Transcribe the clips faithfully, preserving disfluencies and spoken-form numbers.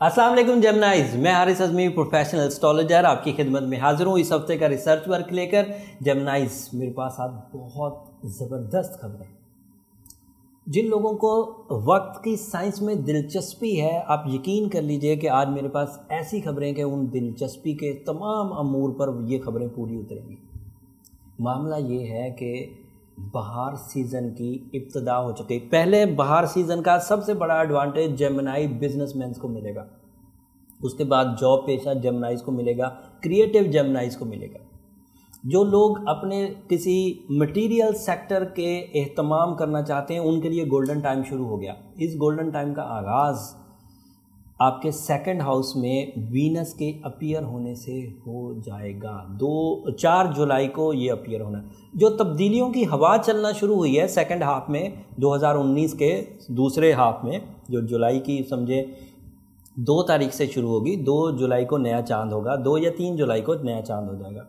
अस्सलाम वालेकुम जेमिनाइज, मैं हारिस अज़मी प्रोफेशनल एस्ट्रोलॉजर आपकी खिदमत में हाजिर हूँ इस हफ्ते का रिसर्च वर्क लेकर। जेमिनाइज, मेरे पास आज बहुत ज़बरदस्त खबरें। जिन लोगों को वक्त की साइंस में दिलचस्पी है, आप यकीन कर लीजिए कि आज मेरे पास ऐसी खबरें कि उन दिलचस्पी के तमाम अमूर पर ये खबरें पूरी उतरेंगी। मामला ये है कि बहार सीज़न की इब्तिदा हो चुकी। पहले बहार सीज़न का सबसे बड़ा एडवांटेज जेमिनाई बिजनेसमैन को मिलेगा, उसके बाद जॉब पेशा जेमिनाइज को मिलेगा, क्रिएटिव जेमिनाइज को मिलेगा। जो लोग अपने किसी मटेरियल सेक्टर के एहतमाम करना चाहते हैं उनके लिए गोल्डन टाइम शुरू हो गया। इस गोल्डन टाइम का आगाज़ आपके सेकंड हाउस में वीनस के अपीयर होने से हो जाएगा। दो चार जुलाई को ये अपीयर होना। जो तब्दीलियों की हवा चलना शुरू हुई है सेकंड हाफ में दो हज़ार उन्नीस के दूसरे हाफ में, जो जुलाई की समझे दो तारीख से शुरू होगी। दो जुलाई को नया चांद होगा, दो या तीन जुलाई को नया चांद हो जाएगा।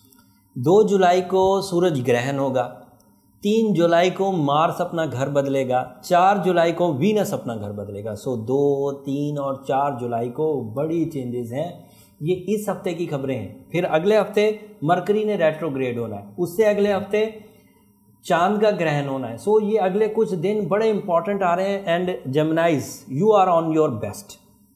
दो जुलाई को सूरज ग्रहण होगा, तीन जुलाई को मार्स अपना घर बदलेगा, चार जुलाई को वीनस अपना घर बदलेगा। सो दो, तीन और चार जुलाई को बड़ी चेंजेस हैं। ये इस हफ्ते की खबरें हैं। फिर अगले हफ्ते मरकरी ने रेट्रोग्रेड होना है, उससे अगले हफ्ते चांद का ग्रहण होना है। सो ये अगले कुछ दिन बड़े इंपॉर्टेंट आ रहे हैं। And Geminis, you are on your best.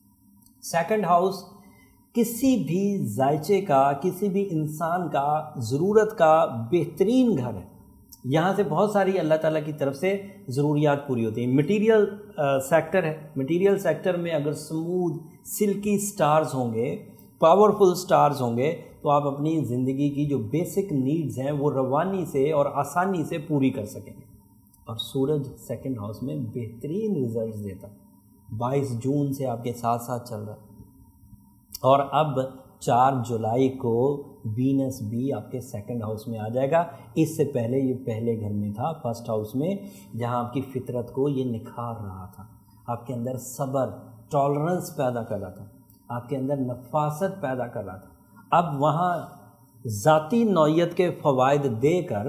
Second house किसी भी जायचे का, किसी भी इंसान का ज़रूरत का बेहतरीन घर है। यहाँ से बहुत सारी अल्लाह ताला की तरफ से ज़रूरियात पूरी होती हैं। मटेरियल सेक्टर है, मटेरियल सेक्टर में अगर स्मूथ सिल्की स्टार्स होंगे, पावरफुल स्टार्स होंगे, तो आप अपनी ज़िंदगी की जो बेसिक नीड्स हैं वो रवानी से और आसानी से पूरी कर सकेंगे। और सूरज सेकंड हाउस में बेहतरीन रिजल्ट्स देता है। बाईस जून से आपके साथ साथ चल रहा है। और अब चार जुलाई को वीनस भी आपके सेकंड हाउस में आ जाएगा। इससे पहले ये पहले घर में था, फर्स्ट हाउस में, जहां आपकी फितरत को ये निखार रहा था। आपके अंदर सब्र, टॉलरेंस पैदा कर रहा था, आपके अंदर नफासत पैदा कर रहा था। अब वहाँ ज़ाती नौयत के फ़वाइद देकर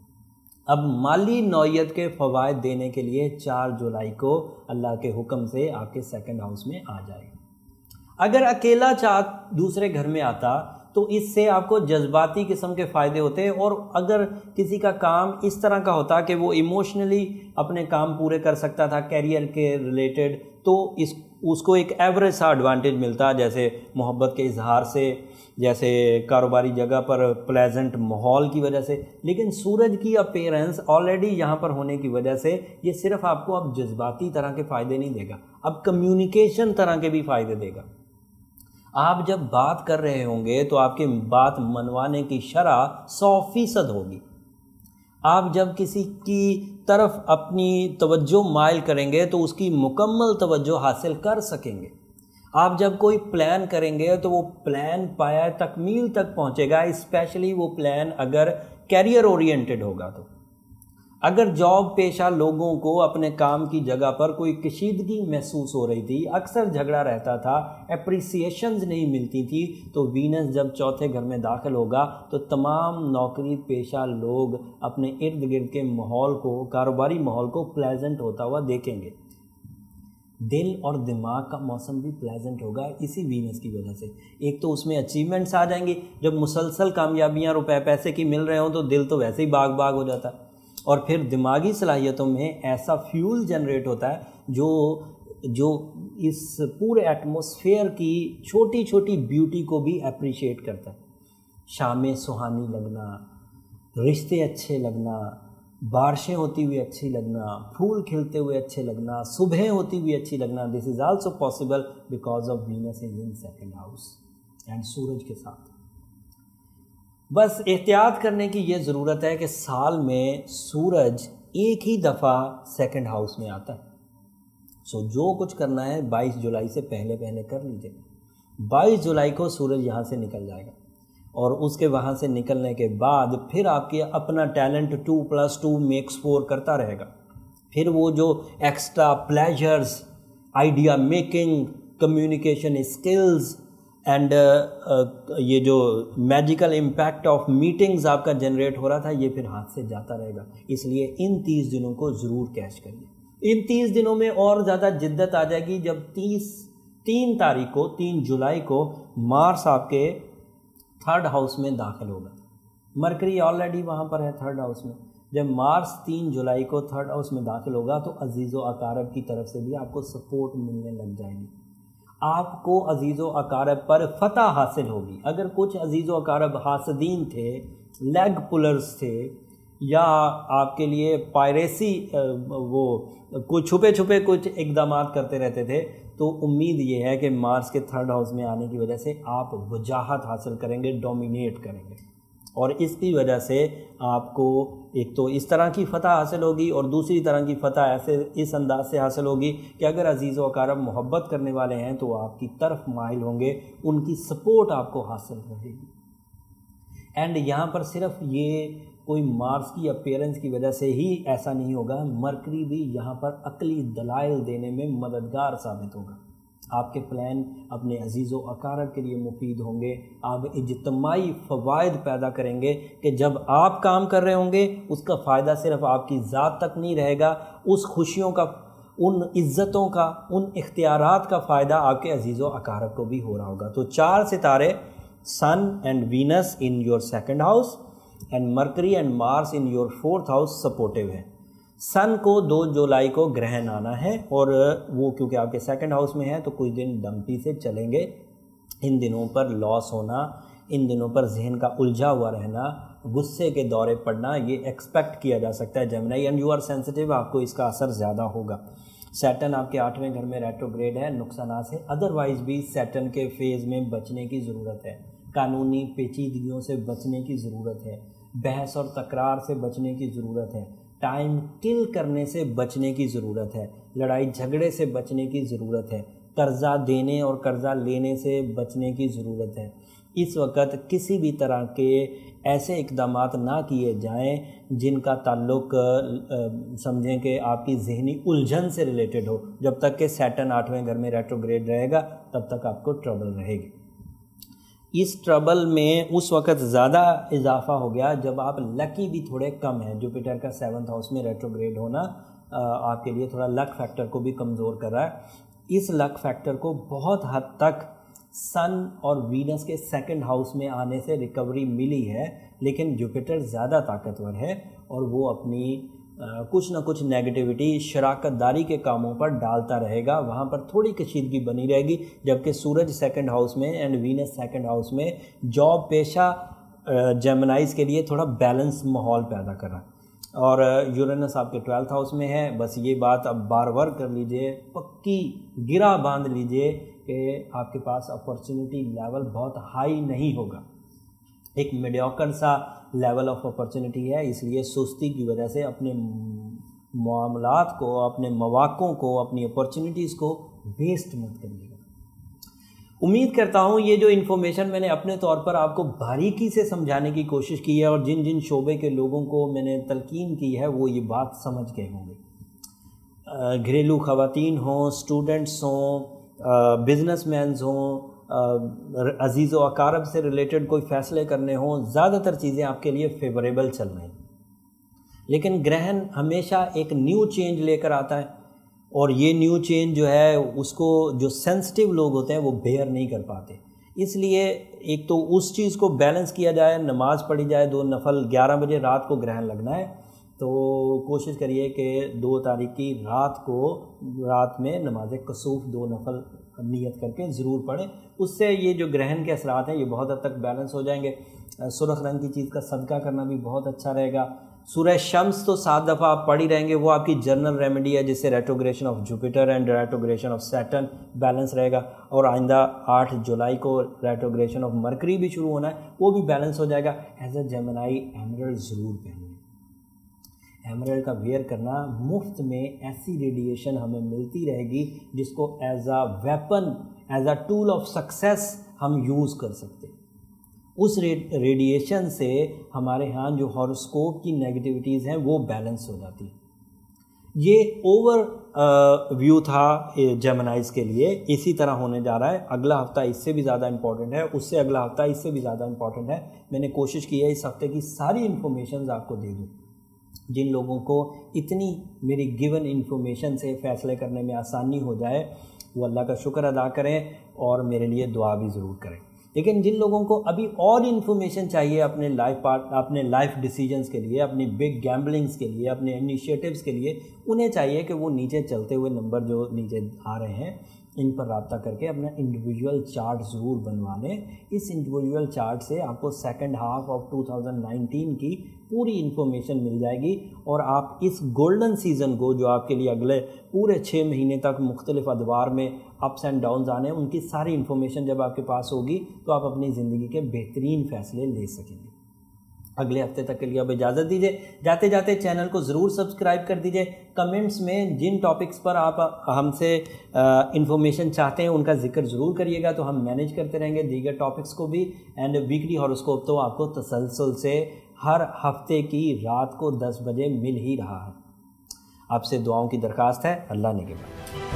अब माली नौयत के फ़वाइद देने के लिए चार जुलाई को अल्लाह के हुक्म से आपके सेकंड हाउस में आ जाएगा। अगर अकेला चाँद दूसरे घर में आता तो इससे आपको जज्बाती किस्म के फ़ायदे होते हैं। और अगर किसी का काम इस तरह का होता कि वो इमोशनली अपने काम पूरे कर सकता था कैरियर के रिलेटेड, तो इस उसको एक एवरेज सा एडवांटेज मिलता, जैसे मोहब्बत के इजहार से, जैसे कारोबारी जगह पर प्लेजेंट माहौल की वजह से। लेकिन सूरज की अपीयरेंस ऑलरेडी यहाँ पर होने की वजह से ये सिर्फ आपको अब जज्बाती तरह के फ़ायदे नहीं देगा, अब कम्युनिकेशन तरह के भी फ़ायदे देगा। आप जब बात कर रहे होंगे तो आपकी बात मनवाने की शरह सौ फीसद होगी। आप जब किसी की तरफ अपनी तवज्जो माइल करेंगे तो उसकी मुकम्मल तवज्जो हासिल कर सकेंगे। आप जब कोई प्लान करेंगे तो वो प्लान पाया तकमील तक पहुंचेगा, स्पेशली वो प्लान अगर कैरियर ओरिएंटेड होगा। तो अगर जॉब पेशा लोगों को अपने काम की जगह पर कोई कशीदगी महसूस हो रही थी, अक्सर झगड़ा रहता था, एप्रिसिएशंस नहीं मिलती थी, तो वीनस जब चौथे घर में दाखिल होगा तो तमाम नौकरी पेशा लोग अपने इर्द गिर्द के माहौल को, कारोबारी माहौल को प्लेजेंट होता हुआ देखेंगे। दिल और दिमाग का मौसम भी प्लेजेंट होगा इसी वीनस की वजह से। एक तो उसमें अचीवमेंट्स आ जाएंगी। जब मुसलसल कामयाबियाँ रुपए पैसे की मिल रहे हों तो दिल तो वैसे ही बाग बाग हो जाता है। और फिर दिमागी सलाहियतों में ऐसा फ्यूल जनरेट होता है जो जो इस पूरे एटमॉस्फेयर की छोटी छोटी ब्यूटी को भी अप्रिशिएट करता है। शामें सुहानी लगना, रिश्ते अच्छे लगना, बारिशें होती हुई अच्छी लगना, फूल खिलते हुए अच्छे लगना, सुबह होती हुई अच्छी लगना, this is also possible because of Venus is in second house and सूरज के साथ। बस एहतियात करने की ये ज़रूरत है कि साल में सूरज एक ही दफ़ा सेकंड हाउस में आता है। सो जो कुछ करना है बाईस जुलाई से पहले पहले कर लीजिए। बाईस जुलाई को सूरज यहाँ से निकल जाएगा और उसके वहाँ से निकलने के बाद फिर आपके अपना talent two plus two makes four करता रहेगा। फिर वो जो extra pleasures, idea making, communication skills and uh, uh, ये जो मैजिकल इम्पैक्ट ऑफ मीटिंग्स आपका जनरेट हो रहा था, ये फिर हाथ से जाता रहेगा। इसलिए इन तीस दिनों को ज़रूर कैच करिए। इन तीस दिनों में और ज़्यादा जिद्दत आ जाएगी जब तीस तीन तारीख को तीन जुलाई को मार्स आपके थर्ड हाउस में दाखिल होगा। मरकरी ऑलरेडी वहाँ पर है थर्ड हाउस में। जब मार्स तीन जुलाई को थर्ड हाउस में दाखिल होगा तो अजीज़ो अकारब की तरफ से भी आपको सपोर्ट मिलने लग जाएगी। आपको अजीज़ो अकारब पर फतह हासिल होगी। अगर कुछ अजीज़ो अकारब हासदीन थे, लेग पुलर्स थे, या आपके लिए पायरेसी वो कुछ छुपे छुपे कुछ इकदाम करते रहते थे, तो उम्मीद ये है कि मार्स के थर्ड हाउस में आने की वजह से आप वजाहत हासिल करेंगे, डोमिनेट करेंगे, और इसकी वजह से आपको एक तो इस तरह की फ़तह हासिल होगी और दूसरी तरह की फ़तह ऐसे इस अंदाज से हासिल होगी कि अगर अजीज़ व अकारब मोहब्बत करने वाले हैं तो आपकी तरफ माइल होंगे, उनकी सपोर्ट आपको हासिल रहेगी। एंड यहाँ पर सिर्फ ये कोई मार्स की अपीयरेंस की वजह से ही ऐसा नहीं होगा, मरकरी भी यहाँ पर अक्ली दलाइल देने में मददगार साबित होगा। आपके प्लान अपने अजीज़ व अकारब के लिए मुफीद होंगे। आप इज्तिमाई फ़वाइद पैदा करेंगे कि जब आप काम कर रहे होंगे उसका फ़ायदा सिर्फ आपकी ज़ात तक नहीं रहेगा, उस खुशियों का, उन इज़्ज़तों का, उन इख्तियारात का फ़ायदा आपके अजीज़ व अकारब को भी हो रहा होगा। तो चार सितारे sun and Venus in your second house and Mercury and Mars in your fourth house supportive है। सन को दो जुलाई को ग्रहण आना है और वो क्योंकि आपके सेकंड हाउस में है तो कुछ दिन डंपी से चलेंगे। इन दिनों पर लॉस होना, इन दिनों पर जहन का उलझा हुआ रहना, गुस्से के दौरे पड़ना, ये एक्सपेक्ट किया जा सकता है Gemini, and you are sensitive, आपको इसका असर ज़्यादा होगा। सैटर्न आपके आठवें घर में रेट्रोग्रेड है, नुकसान से अदरवाइज भी सैटर्न के फेज़ में बचने की ज़रूरत है। कानूनी पेचीदगियों से बचने की ज़रूरत है, बहस और तकरार से बचने की ज़रूरत है, टाइम किल करने से बचने की ज़रूरत है, लड़ाई झगड़े से बचने की ज़रूरत है, कर्ज़ा देने और कर्ज़ा लेने से बचने की ज़रूरत है। इस वक्त किसी भी तरह के ऐसे इक़दामात ना किए जाएं जिनका ताल्लुक समझें कि आपकी ज़हनी उलझन से रिलेटेड हो। जब तक कि सैटर्न आठवें घर में रेट्रोग्रेड रहेगा तब तक आपको ट्रबल रहेगी। इस ट्रबल में उस वक़्त ज़्यादा इजाफा हो गया जब आप लकी भी थोड़े कम हैं। जुपिटर का सेवन्थ हाउस में रेट्रोग्रेड होना आपके लिए थोड़ा लक फैक्टर को भी कमज़ोर कर रहा है। इस लक फैक्टर को बहुत हद तक सन और वीनस के सेकंड हाउस में आने से रिकवरी मिली है, लेकिन जुपिटर ज़्यादा ताकतवर है और वो अपनी आ, कुछ ना कुछ नेगेटिविटी, शराकतदारी के कामों पर डालता रहेगा, वहाँ पर थोड़ी कशीदगी बनी रहेगी। जबकि सूरज सेकंड हाउस में एंड वीनस सेकंड हाउस में जॉब पेशा जेमिनाइज के लिए थोड़ा बैलेंस माहौल पैदा कर रहा है। और यूरेनस आपके ट्वेल्थ हाउस में है। बस ये बात अब बार बार कर लीजिए, पक्की गिरा बांध लीजिए कि आपके पास अपॉर्चुनिटी लेवल बहुत हाई नहीं होगा, एक मीडियोकर सा लेवल ऑफ अपॉर्चुनिटी है। इसलिए सुस्ती की वजह से अपने मामलात को, अपने मौक़ों को, अपनी अपॉर्चुनिटीज़ को वेस्ट मत करिएगा। उम्मीद करता हूँ ये जो इन्फॉर्मेशन मैंने अपने तौर पर आपको बारीकी से समझाने की कोशिश की है और जिन जिन शोबे के लोगों को मैंने तलकीन की है वो ये बात समझ गए होंगे। घरेलू ख़वातीन हों, स्टूडेंट्स हों, बिजनेसमैन्स हों, अजीज़ व अकारब से रिलेटेड कोई फ़ैसले करने हों, ज़्यादातर चीज़ें आपके लिए फेवरेबल चल रही हैं। लेकिन ग्रहण हमेशा एक न्यू चेंज लेकर आता है और ये न्यू चेंज जो है उसको जो सेंसिटिव लोग होते हैं वो बेयर नहीं कर पाते। इसलिए एक तो उस चीज़ को बैलेंस किया जाए, नमाज़ पढ़ी जाए दो नफल। ग्यारह बजे रात को ग्रहण लगना है तो कोशिश करिए कि दो तारीख की रात को रात में नमाज कसूफ दो नफल नियत करके ज़रूर पढ़ें। उससे ये जो ग्रहण के असरात हैं ये बहुत हद तक बैलेंस हो जाएंगे। सुर्ख रंग की चीज़ का सदका करना भी बहुत अच्छा रहेगा। सूरह शम्स तो सात दफ़ा आप पढ़ ही रहेंगे, वो आपकी जनरल रेमेडी है जिससे retrogression of Jupiter and retrogression of Saturn balance रहेगा। और आइंदा आठ जुलाई को रेट्रोग्रेशन ऑफ मरकरी भी शुरू होना है, वो भी बैलेंस हो जाएगा। एज अ जेमिनी एमरल्ड ज़रूर पहनिए। एमरल्ड का वेयर करना मुफ्त में ऐसी रेडिएशन हमें मिलती रहेगी जिसको as a weapon, as a tool of success हम यूज़ कर सकते हैं। उस रेडिएशन से हमारे यहाँ जो हॉरोस्कोप की नेगेटिविटीज़ हैं वो बैलेंस हो जाती है। ये ओवर व्यू था जेमिनाइज के लिए, इसी तरह होने जा रहा है। अगला हफ्ता इससे भी ज़्यादा इंपॉर्टेंट है, उससे अगला हफ्ता इससे भी ज़्यादा इंपॉर्टेंट है। मैंने कोशिश की है इस हफ्ते की सारी इन्फॉर्मेशन आपको दे दूँ। जिन लोगों को इतनी मेरी गिवन इन्फॉर्मेशन से फ़ैसले करने में आसानी हो जाए वो अल्लाह का शुक्र अदा करें और मेरे लिए दुआ भी ज़रूर करें। लेकिन जिन लोगों को अभी और इन्फॉर्मेशन चाहिए अपने लाइफ पार्ट अपने लाइफ डिसीजंस के लिए, अपनी बिग गैम्बलिंग्स के लिए, अपने इनिशिएटिव्स के लिए, उन्हें चाहिए कि वो नीचे चलते हुए नंबर जो नीचे आ रहे हैं इन पर रब्ता करके अपना इंडिविजुअल चार्ट ज़रूर बनवा लें। इस इंडिविजुअल चार्ट से आपको second half of two thousand nineteen की पूरी इन्फॉर्मेशन मिल जाएगी और आप इस गोल्डन सीज़न को, जो आपके लिए अगले पूरे छः महीने तक मुख्तलिफ अदवार में अप्स एंड डाउन्स आने, उनकी सारी इन्फॉर्मेशन जब आपके पास होगी तो आप अपनी ज़िंदगी के बेहतरीन फ़ैसले ले सकेंगे। अगले हफ्ते तक के लिए अब इजाज़त दीजिए। जाते जाते चैनल को ज़रूर सब्सक्राइब कर दीजिए। कमेंट्स में जिन टॉपिक्स पर आप हमसे इंफॉर्मेशन चाहते हैं उनका जिक्र ज़रूर करिएगा, तो हम मैनेज करते रहेंगे दीगर टॉपिक्स को भी। एंड वीकली हॉरोस्कोप तो आपको तसलसल से हर हफ्ते की रात को दस बजे मिल ही रहा है। आपसे दुआओं की दरख्वास्त है। अल्लाह ने के बाद।